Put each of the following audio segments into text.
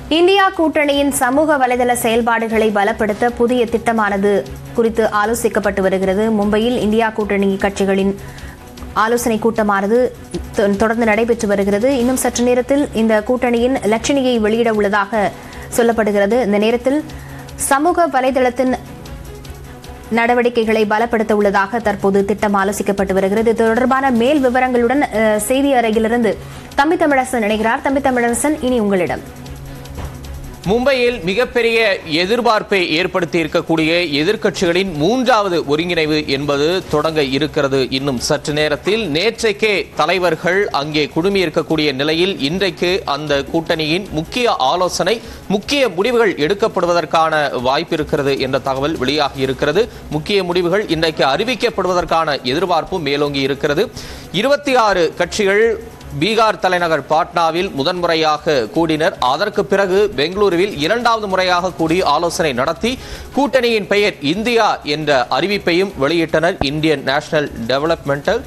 India கூட்டணியின் சமூக வலைதள செயல்பாடுகளை பலப்படுத்த புதிய திட்டமானது குறித்து ஆலோசிக்கப்பட்டு வருகிறது. மும்பையில் இந்தியா கூட்டணி கட்சிகளின் ஆலோசனை கூட்டமானது தொடர்ந்து நடைபெற்று வருகிறது. இன்னும் சற்று நேரத்தில் இந்த கூட்டணியின் இலட்சணையை வெளியிட உள்ளதாக சொல்லப்படுகிறது. இந்த நேரத்தில் சமூக வலைதளத்தின் நடவடிக்கைகளை பலப்படுத்த உள்ளதாக தற்போது திட்டம் ஆலோசிக்கப்பட்டு வருகிறது. இது தொடர்பான மேல் விவரங்களுடன் செய்தி அறையிலிருந்து தம்பி தமிழரசன் இணைகிறார். தம்பி தமிழரசன், இனி உங்களிடம். மும்பையில் மிகப்பெரிய எதிர்பார்ப்பை ஏற்படுத்தி இருக்கக்கூடிய எதிர்க்கட்சிகளின் மூன்றாவது ஒருங்கிணைவு என்பது தொடங்க இருக்கிறது. இன்னும் சற்று நேரத்தில் நேற்றைக்கே தலைவர்கள் அங்கே குழுமி இருக்கக்கூடிய நிலையில் இன்றைக்கு அந்த கூட்டணியின் முக்கிய ஆலோசனை, முக்கிய முடிவுகள் எடுக்கப்படுவதற்கான வாய்ப்பு இருக்கிறது என்ற தகவல் வெளியாகி இருக்கிறது. முக்கிய முடிவுகள் இன்றைக்கு அறிவிக்கப்படுவதற்கான எதிர்பார்ப்பும் மேலோங்கி இருக்கிறது. 26 கட்சிகள் பீகார் தலைநகர் பாட்னாவில் முதன்முறையாக கூடினர். அதற்கு பிறகு பெங்களூருவில் இரண்டாவது முறையாக கூடி ஆலோசனை நடத்தி கூட்டணியின் பெயர் இந்தியா என்ற அறிவிப்பையும் வெளியிட்டனர். Indian national developmental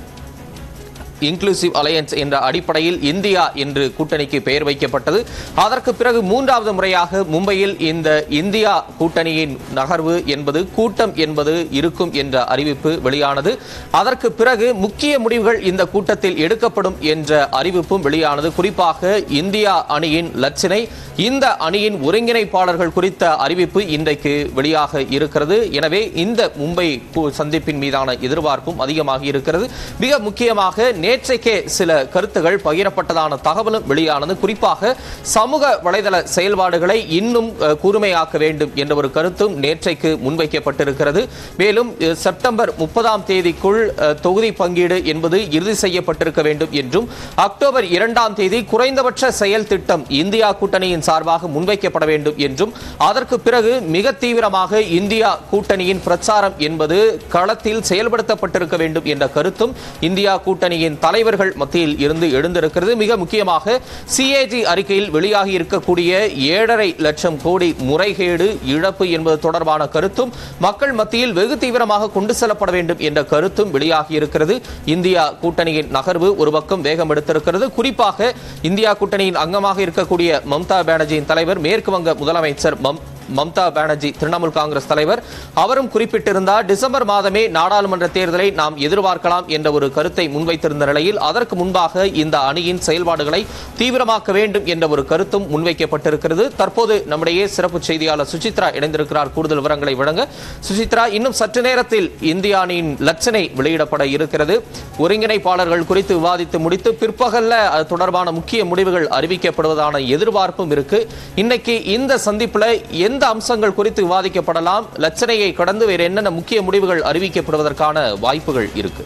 inclusive alliance என்ற அடிப்படையில் இந்தியா என்று கூட்டணிக்கு பெயர் வைக்கப்பட்டது. அதற்கு பிறகு மூன்றாவது முறையாக மும்பையில் இந்த இந்தியா கூட்டணியின் நகர்வு என்பது கூட்டம் என்பது இருக்கும் என்ற அறிவிப்பு வெளியானது. அதற்கு பிறகு முக்கிய முடிவுகள் இந்த கூட்டத்தில் எடுக்கப்படும் என்ற அறிவிப்பும் வெளியானது. குறிப்பாக இந்தியா அணியின் இலட்சணை, இந்த அணியின் ஒருங்கிணைப்பாளர்கள் குறித்த அறிவிப்பு இன்றைக்கு வெளியாக இருக்கிறது. எனவே இந்த மும்பை சந்திப்பின் மீதான எதிர்பார்ப்பும் அதிகமாக இருக்கிறது. மிக முக்கியமாக நேற்றைக்கே சில கருத்துகள் பகிரப்பட்டதான தகவலும் வெளியானது. குறிப்பாக சமூக வலைதள செயல்பாடுகளை இன்னும் கூர்மையாக்க வேண்டும் என்ற ஒரு கருத்தும் நேற்றைக்கு முன்வைக்கப்பட்டிருக்கிறது. மேலும் செப்டம்பர் 30ஆம் தேதிக்குள் தொகுதி பங்கீடு என்பது இறுதி செய்யப்பட்டிருக்க வேண்டும் என்றும், அக்டோபர் 2ஆம் தேதி குறைந்தபட்ச செயல் திட்டம் இந்தியா கூட்டணியின் சார்பாக முன்வைக்கப்பட வேண்டும் என்றும், அதற்கு பிறகு மிக தீவிரமாக இந்தியா கூட்டணியின் பிரச்சாரம் என்பது களத்தில் செயல்படுத்தப்பட்டிருக்க வேண்டும் என்ற கருத்தும் இந்தியா கூட்டணியின் தலைவர்கள் மத்தியில் இருந்து எழுந்திருக்கிறது. மிக முக்கியமாக CAG அறிக்கையில் வெளியாகி இருக்கக்கூடிய 7.5 லட்சம் கோடி முறைகேடு இழப்பு என்பது தொடர்பான கருத்தும் மக்கள் மத்தியில் வெகு தீவிரமாக கொண்டு செல்லப்பட வேண்டும் என்ற கருத்தும் வெளியாகி இருக்கிறது. இந்தியா கூட்டணியின் நகர்வு ஒரு பக்கம் வேகம் எடுத்திருக்கிறது. குறிப்பாக இந்தியா கூட்டணியின் அங்கமாக இருக்கக்கூடிய மம்தா பானர்ஜியின் தலைவர், மேற்கு வங்க முதலமைச்சர் மம்தா பானர்ஜி திரிணாமுல் காங்கிரஸ் தலைவர், அவரும் குறிப்பிட்டிருந்தார் டிசம்பர் மாதமே நாடாளுமன்ற தேர்தலை நாம் எதிர்பார்க்கலாம் என்ற ஒரு கருத்தை முன்வைத்திருந்த நிலையில் அதற்கு முன்பாக இந்த அணியின் செயல்பாடுகளை தீவிரமாக்க வேண்டும் என்ற ஒரு கருத்தும் முன்வைக்கப்பட்டிருக்கிறது. தற்போது நம்முடைய சிறப்பு செய்தியாளர் சுசித்ரா இணைந்திருக்கிறார். கூடுதல் விவரங்களை வழங்க சுசித்ரா, இன்னும் சற்று நேரத்தில் இந்திய அணியின் இலட்சணை வெளியிடப்பட இருக்கிறது. ஒருங்கிணைப்பாளர்கள் குறித்து விவாதித்து முடித்து பிற்பகல்ல அது தொடர்பான முக்கிய முடிவுகள் அறிவிக்கப்படுவதான எதிர்பார்ப்பும் இருக்கு. இன்னைக்கு இந்த சந்திப்புல எந்த அம்சங்கள் குறித்து விவாதிக்கப்படலாம்? இலட்சணையை கடந்து வேறு என்னென்ன முக்கிய முடிவுகள் அறிவிக்கப்படுவதற்கான வாய்ப்புகள் இருக்கு?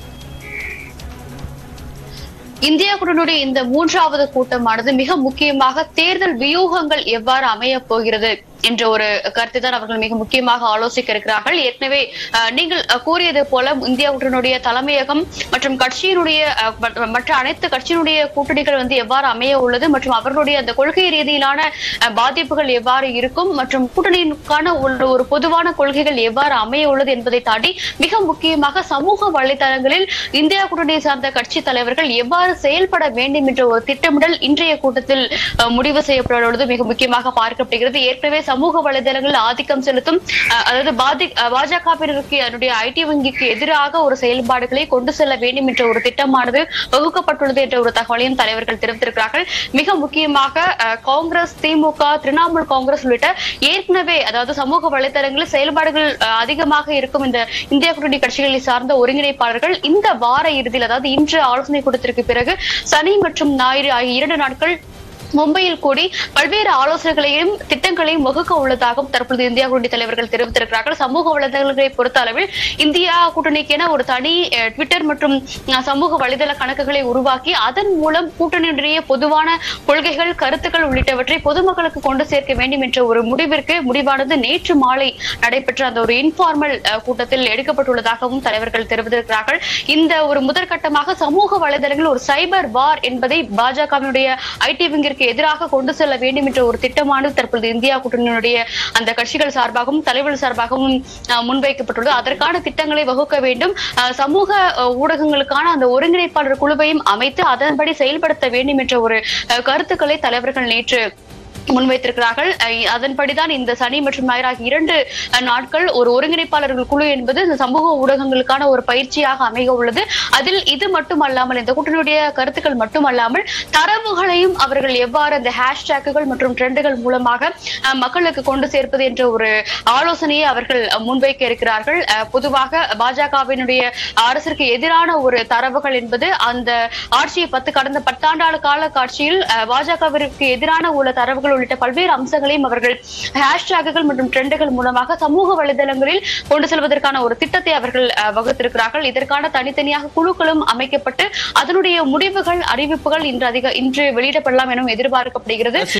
இந்தியா கூட்டணியுடைய இந்த மூன்றாவது கூட்டமானது மிக முக்கியமாக தேர்தல் வியூகங்கள் எவ்வாறு அமைய போகிறது என்ற ஒரு கருத்தை தான் அவர்கள் மிக முக்கியமாக ஆலோசிக்க இருக்கிறார்கள். ஏற்கனவே நீங்கள் கூறியது போல இந்தியா கூட்டணியுடைய தலைமையகம் மற்றும் கட்சியினுடைய மற்ற அனைத்து கட்சியினுடைய கூட்டணிகள் எவ்வாறு அமைய உள்ளது மற்றும் அவர்களுடைய அந்த கொள்கை ரீதியிலான பாதிப்புகள் எவ்வாறு இருக்கும் மற்றும் கூட்டணிக்கான ஒரு பொதுவான கொள்கைகள் எவ்வாறு அமைய உள்ளது என்பதை தாண்டி மிக முக்கியமாக சமூக வலைதளங்களில் இந்தியா கூட்டணியை சார்ந்த கட்சி தலைவர்கள் எவ்வாறு செயல்பட வேண்டும் என்ற ஒரு திட்டமிடல் இன்றைய கூட்டத்தில் முடிவு செய்யப்பட்டுள்ளது மிக முக்கியமாக பார்க்கப்படுகிறது. ஏற்கனவே சமூக வலைதளங்கள் ஆதிக்கம் செலுத்தும், அதாவது பாஜகவினருக்கு அதனுடைய ஐடி வங்கிக்கு எதிராக ஒரு செயல்பாடுகளை கொண்டு செல்ல வேண்டும் என்ற ஒரு திட்டமானது வகுக்கப்பட்டுள்ளது என்ற ஒரு தகவலையும் தலைவர்கள் தெரிவித்திருக்கிறார்கள். மிக முக்கியமாக காங்கிரஸ், திமுக, திரிணாமுல் காங்கிரஸ் உள்ளிட்ட ஏற்கனவே அதாவது சமூக வலைதளங்களில் செயல்பாடுகள் அதிகமாக இருக்கும் இந்த இந்தியா கூட்டணி கட்சிகளை சார்ந்த ஒருங்கிணைப்பாளர்கள் இந்த வார இறுதியில், அதாவது இன்று ஆலோசனை கூட்டத்திற்கு பிறகு சனி மற்றும் ஞாயிறு ஆகிய 2 நாட்கள் மும்பையில் கூடி பல்வேறு ஆலோசனைகளையும் திட்டங்களையும் வகுக்க உள்ளதாகவும் தற்போது இந்தியா கூட்டணி தலைவர்கள் தெரிவித்திருக்கிறார்கள். சமூக வலைதளங்களை பொறுத்த அளவில் இந்தியா கூட்டணிக்கென ஒரு தனி ட்விட்டர் மற்றும் சமூக வலைதள கணக்குகளை உருவாக்கி அதன் மூலம் கூட்டணியுடைய பொதுவான கொள்கைகள், கருத்துக்கள் உள்ளிட்டவற்றை பொதுமக்களுக்கு கொண்டு சேர்க்க வேண்டும் என்ற ஒரு முடிவானது நேற்று மாலை நடைபெற்ற அந்த ஒரு இன்ஃபார்மல் கூட்டத்தில் எடுக்கப்பட்டுள்ளதாகவும் தலைவர்கள் தெரிவித்திருக்கிறார்கள். இந்த ஒரு முதற்கட்டமாக சமூக வலைதளங்கள் ஒரு சைபர் வார் என்பதை பாஜகவினுடைய ஐடி விங்கிற்கு எதிராக கொண்டு செல்ல வேண்டும் என்ற ஒரு திட்டமானது தற்போது இந்தியா கூட்டணியுடைய அந்த கட்சிகள் சார்பாகவும் தலைவர்கள் சார்பாகவும் முன்வைக்கப்பட்டுள்ளது. அதற்கான திட்டங்களை வகுக்க வேண்டும், சமூக ஊடகங்களுக்கான அந்த ஒருங்கிணைப்பாளர் குழுவையும் அமைத்து அதன்படி செயல்படுத்த வேண்டும் என்ற ஒரு கருத்துக்களை தலைவர்கள் நேற்று முன்வைத்திருக்கிறார்கள். அதன்படிதான் இந்த சனி மற்றும் ஞாயிறு ஆகிய 2 நாட்கள் ஒரு ஒருங்கிணைப்பாளர்கள் குழு என்பது இந்த சமூக ஊடகங்களுக்கான ஒரு பயிற்சியாக அமைய உள்ளது. அதில் இது மட்டுமல்லாமல் இந்த கூட்டணியுடைய கருத்துக்கள் மட்டுமல்லாமல் தரவுகளையும் அவர்கள் எவ்வாறு அந்த ஹேஷ்டேக்குகள் மற்றும் ட்ரெண்டுகள் மூலமாக மக்களுக்கு கொண்டு சேர்ப்பது என்ற ஒரு ஆலோசனையை அவர்கள் முன்வைக்க இருக்கிறார்கள். பொதுவாக பாஜகவினுடைய அரசிற்கு எதிரான ஒரு தரவுகள் என்பது அந்த ஆட்சியை கடந்த 10 ஆண்டு கால காட்சியில் பாஜகவிற்கு எதிரான உள்ள தரவுகள் உள்ளிட்ட பல்வேறு அம்சங்களையும் அவர்கள் ஹேஷ்டேக்குகள் மற்றும் ட்ரெண்டுகள் மூலமாக சமூக வலைதளங்களில் கொண்டு செல்வதற்கான ஒரு திட்டத்தை அவர்கள் வகுத்திருக்கிறார்கள். இதற்கான தனித்தனியாக குழுக்களும் அமைக்கப்பட்டு அதனுடைய முடிவுகள் அறிவிப்புகள் இன்று வெளியிடப்படலாம் என எதிர்பார்க்கப்படுகிறது.